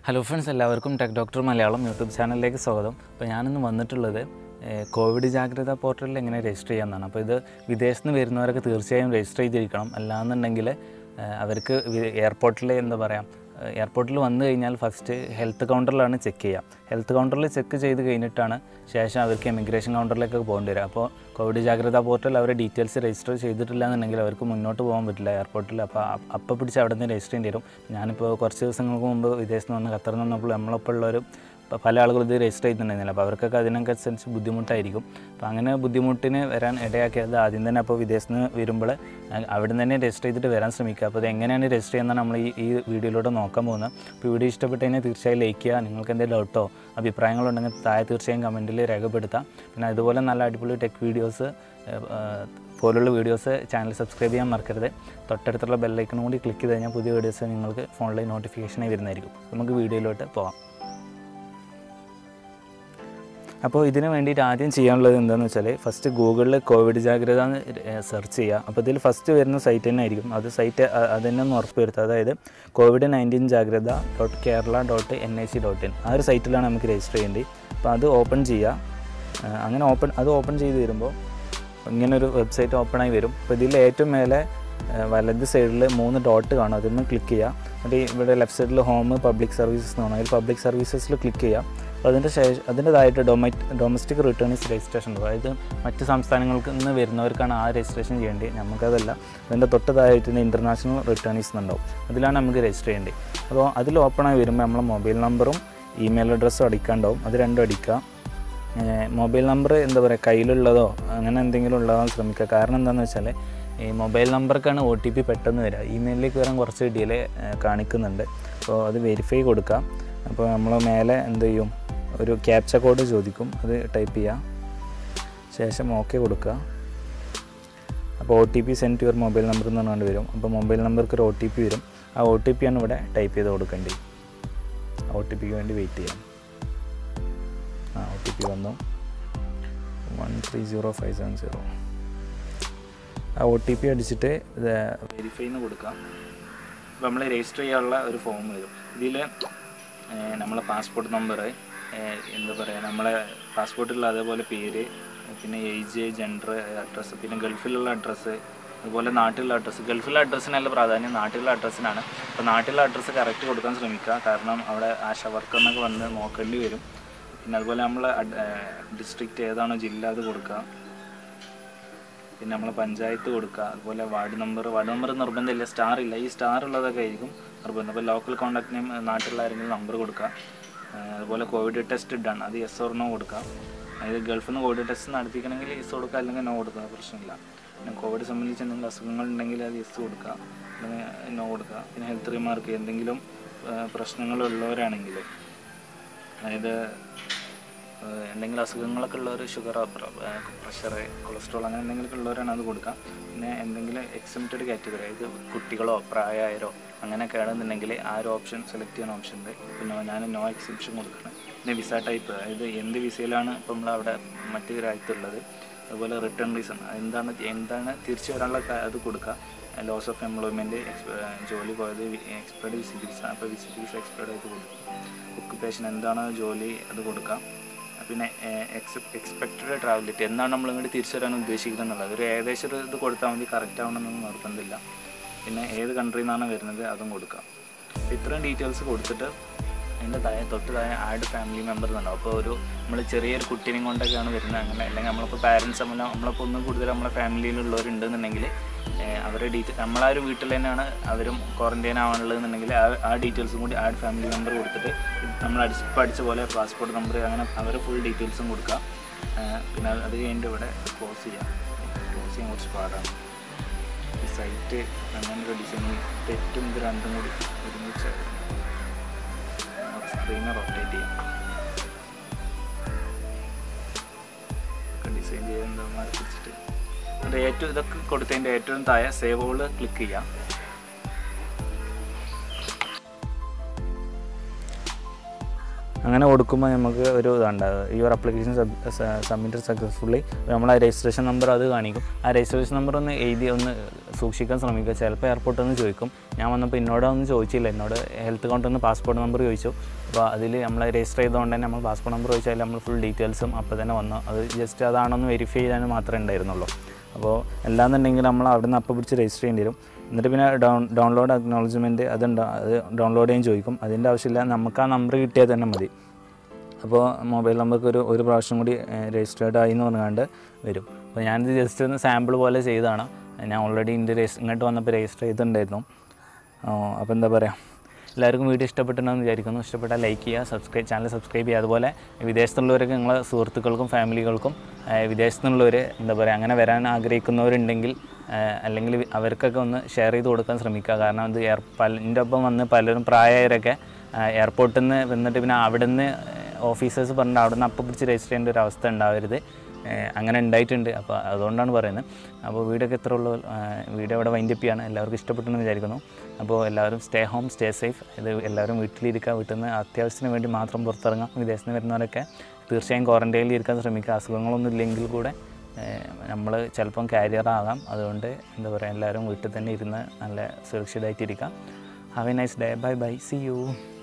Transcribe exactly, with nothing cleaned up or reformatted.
Hello friends, എല്ലാവർക്കും tech doctor Malayalam YouTube ചാനലിലേക്ക് സ്വാഗതം. അപ്പോൾ ഞാനിന്ന് വന്നിട്ടുള്ളത് കോവിഡ് ജാഗ്രത പോർട്ടലിൽ എങ്ങനെ രജിസ്റ്റർ ചെയ്യാമെന്നാണ്. അപ്പോൾ ഇത് വിദേശത്ത് നിന്ന് വരുന്നവരൊക്കെ തീർച്ചയായും രജിസ്റ്റർ ചെയ്തിരിക്കണം. അല്ലാന്നുണ്ടെങ്കിൽ അവർക്ക് എയർപോർട്ടിൽ എന്താ പറയുക എയർപോർട്ടിൽ വന്നു കഴിഞ്ഞാൽ ഫസ്റ്റ് ഹെൽത്ത് കൗണ്ടറിലാണ് ചെക്ക് ചെയ്യുക. ഹെൽത്ത് കൗണ്ടറിൽ ചെക്ക് ചെയ്ത് കഴിഞ്ഞിട്ടാണ് ശേഷം അവർക്ക് എമിഗ്രേഷൻ കൗണ്ടറിലേക്ക് പോകേണ്ടി വരിക. അപ്പോൾ കോവിഡ് ജാഗ്രത പോർട്ടൽ അവരുടെ ഡീറ്റെയിൽസ് രജിസ്റ്റർ ചെയ്തിട്ടില്ല എന്നുണ്ടെങ്കിൽ അവർക്ക് മുന്നോട്ട് പോകാൻ പറ്റില്ല എയർപോർട്ടിൽ. അപ്പോൾ അപ്പോൾ പിടിച്ച് അവിടെ നിന്ന് രജിസ്റ്റർ ചെയ്യേണ്ടി വരും. ഞാനിപ്പോൾ കുറച്ച് ദിവസങ്ങൾക്ക് മുമ്പ് വിദേശത്ത് നിന്ന് വന്ന് ഖത്തറിൽ നിന്നപ്പോൾ നമ്മളൊപ്പം ഉള്ളൊരു പല ആളുകളും ഇത് രജിസ്റ്റർ ചെയ്തിട്ടുണ്ടായിരുന്നില്ല. അപ്പോൾ അവർക്കൊക്കെ അതിനനുസരിച്ച് ബുദ്ധിമുട്ടായിരിക്കും. അപ്പോൾ അങ്ങനെ ബുദ്ധിമുട്ടിന് വരാൻ ഇടയാക്കിയത് ആദ്യം തന്നെ അപ്പോൾ വിദേശത്ത് നിന്ന് വരുമ്പോൾ അവിടെ നിന്ന് തന്നെ രജിസ്റ്റർ ചെയ്തിട്ട് വരാൻ ശ്രമിക്കുക. അപ്പോൾ അത് എങ്ങനെയാണ് രജിസ്റ്റർ ചെയ്യുന്നത് നമ്മൾ ഈ ഈ വീഡിയോയിലൂടെ നോക്കാൻ പോകുന്നത്. അപ്പോൾ വീഡിയോ ഇഷ്ടപ്പെട്ട് കഴിഞ്ഞാൽ തീർച്ചയായും ലൈക്ക് ചെയ്യുക. നിങ്ങൾക്ക് എന്തെങ്കിലും ഡൗട്ടോ അഭിപ്രായങ്ങളുണ്ടെങ്കിൽ താഴെ തീർച്ചയായും കമൻറ്റിൽ രേഖപ്പെടുത്താം. പിന്നെ അതുപോലെ നല്ല അടിപൊളി ടെക് വീഡിയോസ് പോലുള്ള വീഡിയോസ് ചാനൽ സബ്സ്ക്രൈബ് ചെയ്യാൻ മറക്കരുത്. തൊട്ടടുത്തുള്ള ബെല്ലൈക്കണും കൂടി ക്ലിക്ക് ചെയ്ത് കഴിഞ്ഞാൽ പുതിയ വീഡിയോസ് നിങ്ങൾക്ക് ഫോണിൽ നോട്ടിഫിക്കേഷനായി വരുന്നതായിരിക്കും. നമുക്ക് വീഡിയോയിലോട്ട് പോകാം. അപ്പോൾ ഇതിന് വേണ്ടിയിട്ട് ആദ്യം ചെയ്യാനുള്ളത് എന്താണെന്ന് വെച്ചാൽ ഫസ്റ്റ് ഗൂഗിളിൽ കോവിഡ് ജാഗ്രത എന്ന് സെർച്ച് ചെയ്യുക. അപ്പോൾ ഇതിൽ ഫസ്റ്റ് വരുന്ന സൈറ്റ് തന്നെ ആയിരിക്കും. അത് സൈറ്റ് അത് തന്നെ ഒന്ന് ഉറപ്പ് വരുത്തുക. അതായത് covid nineteen Jagratha dot Kerala dot N I C dot in ആ ഒരു സൈറ്റിലാണ് നമുക്ക് രജിസ്റ്റർ ചെയ്യേണ്ടത്. അപ്പോൾ അത് ഓപ്പൺ ചെയ്യുക. അങ്ങനെ ഓപ്പൺ അത് ഓപ്പൺ ചെയ്ത് വരുമ്പോൾ ഇങ്ങനൊരു വെബ്സൈറ്റ് ഓപ്പണായി വരും. അപ്പോൾ ഇതിൽ ഏറ്റവും മേലെ വലത് സൈഡിൽ മൂന്ന് ഡോട്ട് കാണും. അതിൽ നിന്ന് ക്ലിക്ക് ചെയ്യുക. എന്നിട്ട് ഇവിടെ ലെഫ്റ്റ് സൈഡിൽ ഹോം പബ്ലിക് സർവീസസ് എന്ന് പറഞ്ഞാൽ അതിൽ പബ്ലിക് സർവീസസിൽ ക്ലിക്ക് ചെയ്യുക. അപ്പോൾ അതിൻ്റെ ശേഷം അതിൻ്റെതായിട്ട് ഡൊമൈ ഡൊമസ്റ്റിക് റിട്ടേൺസ് രജിസ്ട്രേഷൻ ഉണ്ട്. അതായത് മറ്റ് സംസ്ഥാനങ്ങളിൽ നിന്ന് വരുന്നവർക്കാണ് ആ രജിസ്ട്രേഷൻ ചെയ്യേണ്ടത്. നമുക്കതല്ല. അതിൻ്റെ തൊട്ടതായിട്ട് ഇൻ്റർനാഷണൽ റിട്ടേൺസ് എന്നുണ്ടാവും. അതിലാണ് നമുക്ക് രജിസ്റ്റർ ചെയ്യേണ്ടത്. അപ്പോൾ അതിൽ ഓപ്പണായി വരുമ്പോൾ നമ്മളെ മൊബൈൽ നമ്പറും ഇമെയിൽ അഡ്രസ്സും അടിക്കാണ്ടാവും. അത് രണ്ടും അടിക്കുക. മൊബൈൽ നമ്പർ എന്താ പറയുക കയ്യിലുള്ളതോ അങ്ങനെ എന്തെങ്കിലും ഉള്ളതാൻ ശ്രമിക്കുക. കാരണം എന്താണെന്ന് വെച്ചാൽ ഈ മൊബൈൽ നമ്പർക്കാണ് ഒ ടി പി പെട്ടെന്ന് വരിക. ഇമെയിലിലേക്ക് വരാൻ കുറച്ച് ഡിലേ കാണിക്കുന്നുണ്ട്. അപ്പോൾ അത് വെരിഫൈ കൊടുക്കുക. അപ്പോൾ നമ്മൾ മേലെ എന്ത് ചെയ്യും ഒരു ക്യാപ്ച കോഡ് ചോദിക്കും. അത് ടൈപ്പ് ചെയ്യുക. ശേഷം ഓക്കെ കൊടുക്കുക. അപ്പോൾ O T P send to your mobile number എന്ന് പറഞ്ഞുകൊണ്ട് വരും. അപ്പോൾ മൊബൈൽ നമ്പർക്ക് ഒരു ഒ ടി പി വരും. ആ ഒ ടി പി ആണ് ഇവിടെ ടൈപ്പ് ചെയ്ത് കൊടുക്കേണ്ടത്. ഒ ടി പിക്ക് വേണ്ടി വെയിറ്റ് ചെയ്യാം. ആ ഒ ടി പി വന്നു one three zero five seven zero. ആ ഒ ടി പി അടിച്ചിട്ട് ഇത് വെരിഫൈ എന്ന് കൊടുക്കാം. അപ്പോൾ നമ്മൾ രജിസ്റ്റർ ചെയ്യാനുള്ള ഒരു ഫോം വരും. ഇതിൽ നമ്മളെ പാസ്പോർട്ട് നമ്പർ എന്താ പറയുക നമ്മളെ പാസ്പോർട്ടിലുള്ള അതേപോലെ പേര്, പിന്നെ ഏജ്, ജെൻഡർ, അഡ്രസ്സ്, പിന്നെ ഗൾഫിലുള്ള അഡ്രസ്സ്, അതുപോലെ നാട്ടിലുള്ള അഡ്രസ്സ്. ഗൾഫിലെ അഡ്രസ്സിനല്ല പ്രാധാന്യം, നാട്ടിലുള്ള അഡ്രസ്സിനാണ്. അപ്പോൾ നാട്ടിലുള്ള അഡ്രസ്സ് കറക്റ്റ് കൊടുക്കാൻ ശ്രമിക്കുക. കാരണം അവിടെ ആശ വർക്കറിനൊക്കെ വന്ന് നോക്കേണ്ടി വരും. പിന്നെ അതുപോലെ നമ്മൾ ഡിസ്ട്രിക്റ്റ് ഏതാണോ ജില്ല അത് കൊടുക്കുക. പിന്നെ നമ്മൾ പഞ്ചായത്ത് കൊടുക്കുക. അതുപോലെ വാർഡ് നമ്പർ വാർഡ് നമ്പർ നിർബന്ധമില്ല, സ്റ്റാർ ഇല്ല. ഈ സ്റ്റാർ ഉള്ളതൊക്കെ ആയിരിക്കും നിർബന്ധം. അപ്പോൾ ലോക്കൽ കോൺടാക്ട് നെയിം നാട്ടിലുള്ള ആരെങ്കിലും നമ്പർ കൊടുക്കുക. അതുപോലെ കോവിഡ് ടെസ്റ്റ് ഡൺ അത് യെസ് ഓർ നോ കൊടുക്കുക. അതായത് ഗൾഫിൽ നിന്ന് കോവിഡ് ടെസ്റ്റ് നടത്തിക്കണമെങ്കിൽ യെസ് കൊടുക്കുക, അല്ലെങ്കിൽ നോ കൊടുക്കുക, പ്രശ്നമില്ല. പിന്നെ കോവിഡ് സംബന്ധിച്ച് എന്തെങ്കിലും അസുഖങ്ങൾ ഉണ്ടെങ്കിൽ അത് യെസ് കൊടുക്കുക, അല്ലെങ്കിൽ നോ കൊടുക്കുക. പിന്നെ ഹെൽത്ത് റിമാർക്ക് എന്തെങ്കിലും പ്രശ്നങ്ങളുള്ളവരാണെങ്കിൽ, അതായത് എന്തെങ്കിലും അസുഖങ്ങളൊക്കെ ഉള്ളവർ ഷുഗർ, പ്രഷർ, കൊളസ്ട്രോൾ അങ്ങനെ എന്തെങ്കിലുമൊക്കെ ഉള്ളവരാണ് അത് കൊടുക്കുക. പിന്നെ എന്തെങ്കിലും എക്സംപ്റ്റഡ് കാറ്റഗറി, അതായത് കുട്ടികളോ പ്രായമായവരോ അങ്ങനെയൊക്കെ ആണെന്നുണ്ടെങ്കിൽ ആ ഒരു ഓപ്ഷൻ സെലക്ട് ചെയ്യുന്ന ഓപ്ഷൻ ഉണ്ട്. പിന്നെ ഞാൻ നോ എക്സെപ്ഷൻ കൊടുക്കണം. പിന്നെ വിസ ടൈപ്പ്, അതായത് എന്ത് വിസയിലാണ് ഇപ്പോൾ നമ്മൾ അവിടെ മറ്റു രാജ്യത്തുള്ളത്. അതുപോലെ റിട്ടേൺ റീസൺ എന്താണ് എന്താണ് തിരിച്ചു വരാനുള്ള അത് കൊടുക്കുക. ലോസ് ഓഫ് എംപ്ലോയ്മെൻറ്റ്, ജോലി പോയത്, എക്സ്പയർഡ് വിസിറ്റ് വിസ, അപ്പോൾ വിസിറ്റ് വിസ എക്സ്പയർഡ് ആയിട്ട് കൊടുക്കുക. ഒക്കുപ്പേഷൻ എന്താണ് ജോലി അത് കൊടുക്കാം. പിന്നെ എക്സ് എക്സ്പെക്റ്റഡ് ട്രാവലിറ്റി എന്താണ് നമ്മൾ ഇങ്ങോട്ട് തിരിച്ചു വരാൻ ഉദ്ദേശിക്കുന്നത് എന്നുള്ളത് ഒരു ഏകദേശം ഒരു ഇത് കൊടുത്താൽ മതി. കറക്റ്റ് ആവണമെന്നൊന്നും നിർബന്ധമില്ല. പിന്നെ ഏത് കൺട്രിയിൽ നിന്നാണ് വരുന്നത് അതും കൊടുക്കാം. ഇത്രയും ഡീറ്റെയിൽസ് കൊടുത്തിട്ട് അതിൻ്റെ താഴെ തൊട്ട് താഴെ ആഡ് ഫാമിലി മെമ്പർ എന്നുണ്ടാവും. അപ്പോൾ ഒരു നമ്മൾ ചെറിയൊരു കുട്ടീനെയും കൊണ്ടൊക്കെയാണ് വരുന്നത് അങ്ങനെ, അല്ലെങ്കിൽ നമ്മളിപ്പോൾ പാരൻസ് നമ്മൾ നമ്മളിപ്പോൾ ഒന്നും കൂടുതൽ നമ്മളെ ഫാമിലിയിലുള്ളവരുണ്ടെന്നുണ്ടെങ്കിൽ അവരുടെ ഡീറ്റെയിൽ നമ്മളാ ഒരു വീട്ടിൽ തന്നെയാണ് അവരും ക്വാറൻറ്റൈൻ ആവാനുള്ളതെന്നുണ്ടെങ്കിൽ ആ ആ ഡീറ്റെയിൽസും കൂടി ആഡ് ഫാമിലി മെമ്പർ കൊടുത്തിട്ട് നമ്മൾ അടിച്ച് ഇപ്പോൾ അടിച്ച പോലെ പാസ്പോർട്ട് നമ്പർ അങ്ങനെ അവരെ ഫുൾ ഡീറ്റെയിൽസും കൊടുക്കുക. പിന്നെ അത് കഴിഞ്ഞിട്ട് ഇവിടെ ക്ലോസ് ചെയ്യാം. ക്ലോസ് ചെയ്യാൻ കുറച്ച് പാടാണ്. ഈ സൈറ്റ് അങ്ങനെ ഒരു ഡിസൈൻ തെറ്റും ഇത് രണ്ടും കൂടി ഒരുമിച്ച് സ്ക്രീനെ റൊട്ടേറ്റ് ചെയ്യാം. ഡിസൈൻ ചെയ്തെന്താ പിടിച്ചിട്ട് അത് ഏറ്റവും ഇതൊക്കെ കൊടുത്തതിൻ്റെ ഏറ്റവും താഴെ സേവ് ഓൾ ക്ലിക്ക് ചെയ്യാം. അങ്ങനെ കൊടുക്കുമ്പോൾ നമുക്ക് ഒരു ഇതുണ്ടാകും, യുവർ അപ്ലിക്കേഷൻ സബ്മിറ്റഡ് സക്സസ്ഫുള്ളി. നമ്മൾ ആ രജിസ്ട്രേഷൻ നമ്പർ അത് കാണിക്കും. ആ രജിസ്ട്രേഷൻ നമ്പർ ഒന്ന് എഴുതി ഒന്ന് സൂക്ഷിക്കാൻ ശ്രമിക്കുക. ചിലപ്പോൾ എയർപോർട്ടിൽ നിന്ന് ചോദിക്കും. ഞാൻ വന്നപ്പോൾ എന്നോടൊന്നും ചോദിച്ചില്ല, എന്നോട് ഹെൽത്ത് കൗണ്ടിൽ നിന്ന് പാസ്പോർട്ട് നമ്പർ ചോദിച്ചു. അപ്പോൾ അതിൽ നമ്മൾ രജിസ്റ്റർ ചെയ്തുകൊണ്ട് തന്നെ നമ്മൾ പാസ്പോർട്ട് നമ്പർ ചോദിച്ചാൽ നമ്മൾ ഫുൾ ഡീറ്റെയിൽസും അപ്പോൾ തന്നെ വന്നു. അത് ജസ്റ്റ് അതാണോന്ന് വെരിഫൈ ചെയ്യാൻ മാത്രമേ ഉണ്ടായിരുന്നുള്ളൂ. അപ്പോൾ എല്ലാന്നുണ്ടെങ്കിൽ നമ്മൾ അവിടെ നിന്ന് അപ്പോൾ പിടിച്ച് രജിസ്റ്റർ ചെയ്യേണ്ടി വരും. എന്നിട്ട് പിന്നെ ഡൗൺ ഡൗൺലോഡ് അക്നോളജ്മെൻറ്റ് അതുണ്ടോ, അത് ഡൗൺലോഡ് ചെയ്യാൻ ചോദിക്കും. അതിൻ്റെ ആവശ്യമില്ല, നമുക്ക് ആ നമ്പർ കിട്ടിയാൽ തന്നെ മതി. അപ്പോൾ മൊബൈൽ നമ്പർക്ക് ഒരു ഒരു പ്രാവശ്യം കൂടി രജിസ്റ്റേർഡ് ആയി എന്ന് പറഞ്ഞുകൊണ്ട് വരും. അപ്പോൾ ഞാനിത് ജസ്റ്റ് ഒന്ന് സാമ്പിൾ പോലെ ചെയ്തതാണ്. ഞാൻ ഓൾറെഡി ഇതിൻ്റെ രജിസ്റ്റർ ഇങ്ങോട്ട് വന്നപ്പോൾ രജിസ്റ്റർ ചെയ്തിട്ടുണ്ടായിരുന്നു. അപ്പോൾ എന്താ പറയുക, എല്ലാവർക്കും വീഡിയോ ഇഷ്ടപ്പെട്ടിട്ടുണ്ടെന്ന് വിചാരിക്കുന്നു. ഇഷ്ടപ്പെട്ടാൽ ലൈക്ക് ചെയ്യുക, സബ്സ്ക്രൈബ് ചാനൽ സബ്സ്ക്രൈബ് ചെയ്യുക. അതുപോലെ വിദേശത്തുള്ളവരൊക്കെ നിങ്ങളെ സുഹൃത്തുക്കൾക്കും ഫാമിലികൾക്കും വിദേശത്തുള്ളവർ എന്താ പറയുക അങ്ങനെ വരാൻ ആഗ്രഹിക്കുന്നവരുണ്ടെങ്കിൽ അല്ലെങ്കിൽ അവർക്കൊക്കെ ഒന്ന് ഷെയർ ചെയ്ത് കൊടുക്കാൻ ശ്രമിക്കുക. കാരണം അത് എയർ പലിൻ്റെ ഒപ്പം വന്ന് പലരും പ്രായമായവരൊക്കെ എയർപോർട്ടിൽ നിന്ന് വന്നിട്ട് പിന്നെ അവിടെ നിന്ന് ഓഫീസേഴ്സ് പറഞ്ഞിട്ട് അവിടെ നിന്ന് അപ്പം പിടിച്ച് രജിസ്റ്റർ ചെയ്യേണ്ട ഒരു അവസ്ഥ ഉണ്ടാവരുത്. അങ്ങനെ ഉണ്ടായിട്ടുണ്ട്. അപ്പോൾ അതുകൊണ്ടാണ് പറയുന്നത്. അപ്പോൾ വീഡിയോ ഒക്കെ എത്ര ഉള്ളൂ, വീഡിയോ ഇവിടെ വൈൻഡപ്പ് ചെയ്യാണ്. എല്ലാവർക്കും ഇഷ്ടപ്പെട്ടെന്ന് വിചാരിക്കുന്നു. അപ്പോൾ എല്ലാവരും സ്റ്റേ ഹോം, സ്റ്റേ സേഫ്. ഇത് എല്ലാവരും വീട്ടിലിരിക്കുക, വീട്ടിൽ നിന്ന് അത്യാവശ്യത്തിന് വേണ്ടി മാത്രം പുറത്തിറങ്ങാം. വിദേശത്ത് നിന്ന് വരുന്നവരൊക്കെ തീർച്ചയായും ക്വാറൻറ്റൈനിൽ ഇരിക്കാൻ ശ്രമിക്കുക. അസുഖങ്ങളൊന്നും ഇല്ലെങ്കിൽ കൂടെ നമ്മൾ ചിലപ്പം കാരിയർ ആകാം. അതുകൊണ്ട് എന്താ പറയുക, എല്ലാവരും വീട്ടിൽ തന്നെ ഇരുന്ന് നല്ല സുരക്ഷിതമായിട്ടിരിക്കാം. Have a nice day. Bye bye. See U.